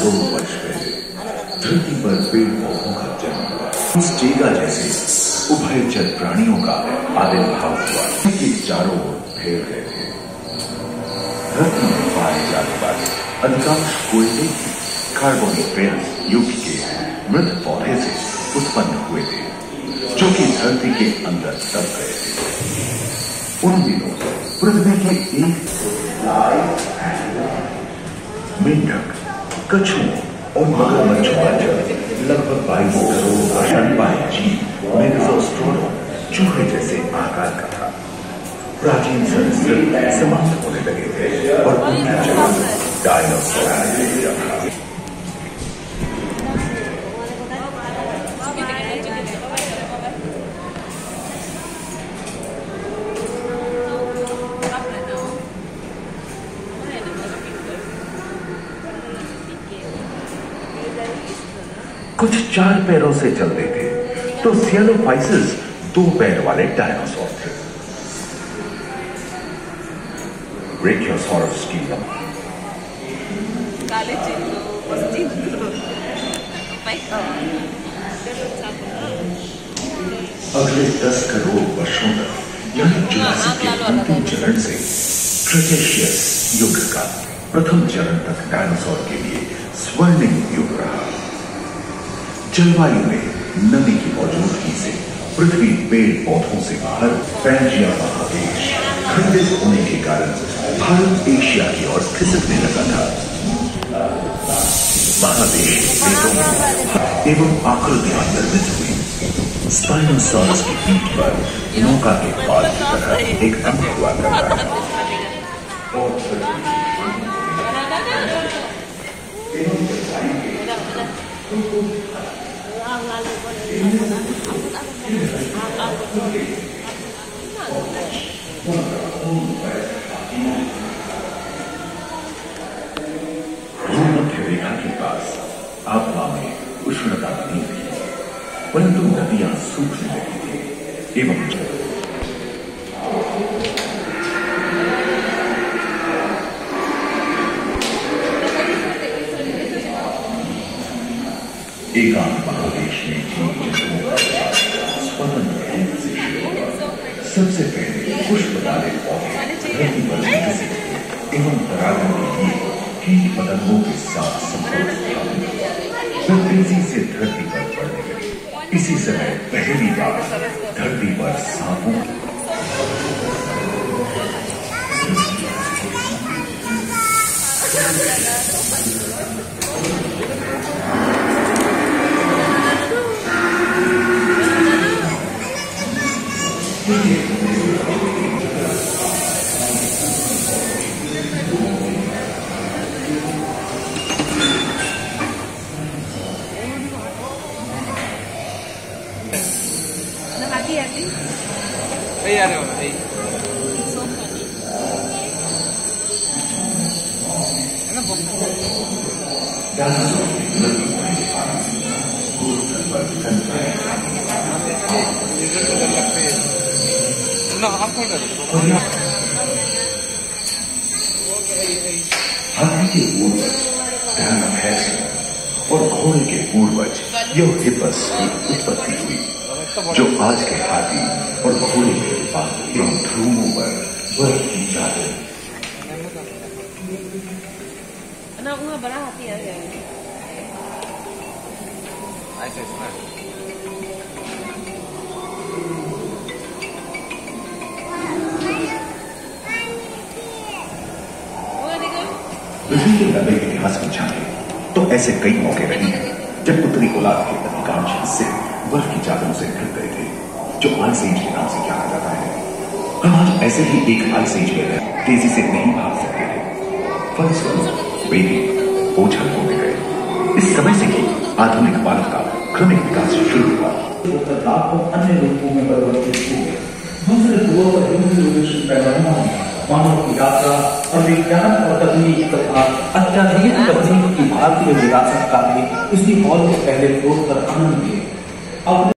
करोड़ वर्ष पहले धरती पर पेड़ पौधों का जन्म हुआ। उस टेगा जैसे उभयचर प्राणियों का आविर्भाव हुआ कि चारों ओर फैल गए थे। धरती में पाए जाने वाले अधिकांश कोयले कार्बोनिफेरस युग के मृत पौधे से उत्पन्न हुए थे, जो कि धरती के अंदर दब गए थे। उन दिनों पृथ्वी के एक मेंढक, कछुओं और मगरमच्छों का जन्म लगभग 22 करोड़ स्तनपायी जीव मेगाज़ोस्ट्रोडोन चूहे जैसे आकार का था। प्राचीन सरीसृप समाप्त होने लगे थे और उनकी जगह डायनासोर ने लिया था। कुछ 4 पैरों से चलते थे, तो सियालोफाइसिस 2 पैर वाले डायनासोर थे। ब्रेकियोसॉरस की अगले 10 करोड़ वर्षों तक यानी जुरासिक के अंतिम चरण से क्रेटेशियस युग का प्रथम चरण तक डायनासोर के लिए स्वर्णिम युग रहा। जलवायु में नमी की मौजूदगी से पृथ्वी पेड़ पौधों से भर पैंजिया महादेश खंडित होने के कारण भारत एशिया की ओर खिसकने लगा था। महादेश पेड़ों एवं आकृतियां निर्मित हुई। स्पाइनोसॉरस की पीठ पर नौका के पाल की तरह एक अंक हुआ करता था। भूमध्य रेखा के पास आबहवा में उष्णता बनी हुई है, परंतु नदियां सूखने लगी थी एवं एकांत महादेश में स्वतंत्र रूप से शुरू हुआ। सबसे पहले पुष्प वाले पौधे धरती पर विकसित हुए एवं परागण के लिए कीट पतंगों के साथ संपर्क स्थापित जो तेजी से धरती पर बढ़ने लगे। इसी समय पहली बार धरती पर सांपों हाथी के पूर्वज ढानाफैस और घोड़े के पूर्वज यूहिपस की उत्पत्ति हुई, जो आज के हाथी और घोड़े के बाल एवं ध्रुवों पर बर्फ की चादर। बड़ा हाथी आ गया। पृथ्वी के लंबे इतिहास में झांके तो ऐसे कई मौके रहे हैं जब उत्तरी गोलार्ध के अधिकांश हिस्से बर्फ की चादरों से ढक गए थे, जो आइस एज के नाम से जाना जाता है। हम आज ऐसे ही एक आइस एज में तेजी से नहीं भाग सकते थे, फलस्वरूप वे भी ओझल होने गए। इस समय से ही आधुनिक मानव का क्रमिक विकास शुरू हुआ। अन्य रूपों में परिवर्तित हुए। दूसरे ध्रुवों पर हिंदू पैमानों मानव की यात्रा और विज्ञान और तकनीक तथा अत्याधुनिक तकनीक की भारतीय विरासत का भी इसी हॉल के पहले फ्लोर पर आनंद लिए।